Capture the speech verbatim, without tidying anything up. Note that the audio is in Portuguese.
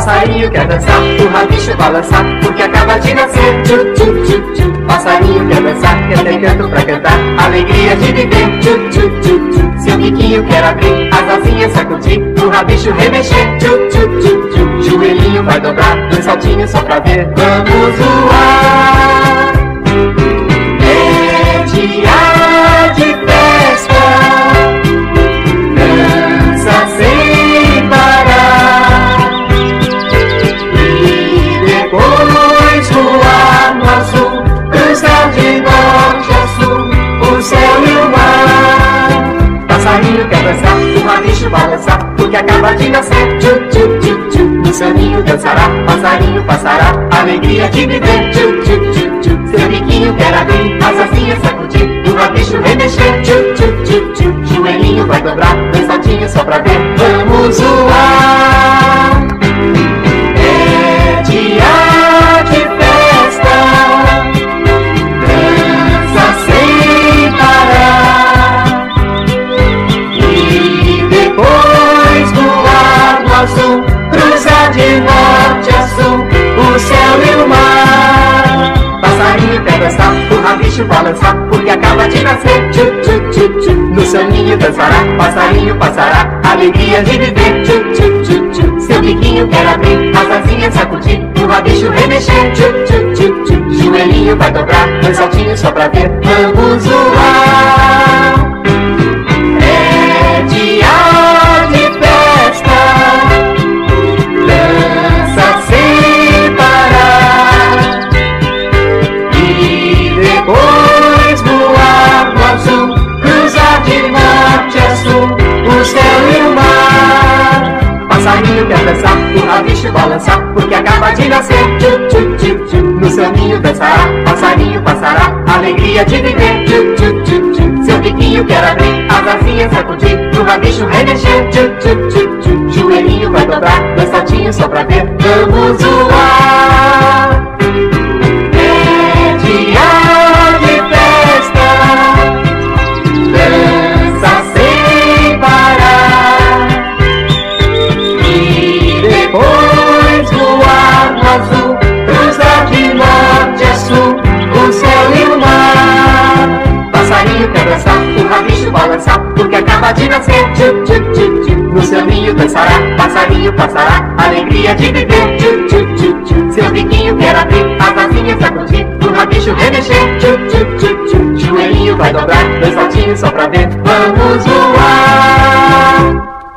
Passarinho quer dançar, o rabicho balançar, porque acaba de nascer. Tchu, tchu, tchu, tchu. Passarinho quer dançar, quer ter canto pra cantar, alegria de viver. Tchu, tchu, tchu, tchu. Seu biquinho quer abrir, as asinhas sacudir, o rabicho remexer. Tchu, tchu, tchu, tchu. Joelhinho vai dobrar, dois saltinhos só pra ver. Vamos voar. É dia de festa, dança sem parar, e depois voar no azul, cruzar de norte a sul, o céu e o mar. Passarinho quer dançar, o rabicho balançar, porque acaba de nascer. Tchu, tchu, tchu, tchu. No seu ninho dançará, passarinho passará, alegria de viver. Tchu, tchu, tchu, tchu. Seu biquinho quer abrir, as asinhas sacudir, o rabicho remexer. Tchu, tchu, tchu, tchu. Joelhinho vai dobrar, dois saltinhos só pra ver. Vamos voar. É dia de festa, dança sem parar, e depois voar no azul, cruzar de norte a sul, o céu e o mar. Passarinho quer dançar, o rabicho balançar, porque acaba de nascer. Tchu, tchu, tchu, tchu. No seu ninho dançará, passarinho passará, alegria de viver. Tchu, tchu, tchu, tchu. Seu biquinho quer abrir, as asinhas sacudir, o rabicho remexer. Tchu, tchu, tchu, tchu. Joelhinho vai dobrar, dois saltinhos só pra ver. Vamos voar. É dia de festa, dança sem parar, e depois voar no azul, cruzar de norte a sul, o céu e o mar. Passarinho quer dançar, o rabicho balançar, porque acaba de nascer. Tchu, tchu, tchu, tchu. No seu ninho dançará, passarinho passará, alegria de viver. Tchu, tchu, tchu, tchu. Seu biquinho quer abrir, as asinhas sacudir, o rabicho remexer. Tchu, tchu, tchu, tchu. Joelhinho vai dobrar, dois saltinhos só pra ver. Vamos voar. É dia de festa, dança sem parar, e depois voar no azul, cruzar de norte a sul, o céu e o mar. Passarinho quer dançar, o rabicho balançar, porque acaba de nascer. Tchu, tchu, tchu, tchu. No seu ninho dançará, passarinho passará, alegria de viver.